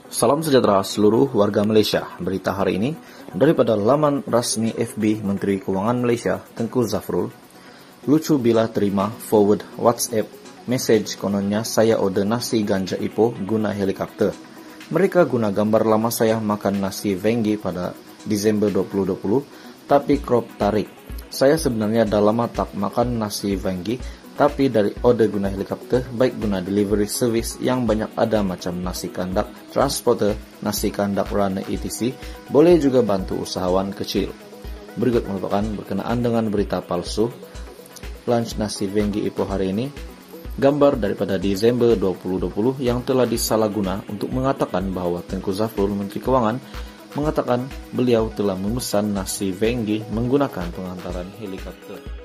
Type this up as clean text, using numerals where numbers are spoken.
Salam sejahtera seluruh warga Malaysia. Berita hari ini daripada laman rasmi FB Menteri Kewangan Malaysia, Tengku Zafrul. Lucu bila terima forward WhatsApp message kononnya saya order nasi ganja Ipoh guna helikopter. Mereka guna gambar lama saya makan nasi Vengi pada Disember 2020, tapi crop tarik. Saya sebenarnya dah lama tak makan nasi Vengi, tapi dari order guna helikopter, baik guna delivery service yang banyak ada macam nasi kandak, transporter, nasi kandak runner etc. Boleh juga bantu usahawan kecil. Berikut merupakan berkenaan dengan berita palsu lunch nasi Vengi Ipoh hari ini. Gambar daripada Desember 2020 yang telah disalahguna untuk mengatakan bahawa Tengku Zafrul, Menteri Kewangan, mengatakan beliau telah memesan nasi Vengi menggunakan pengantaran helikopter.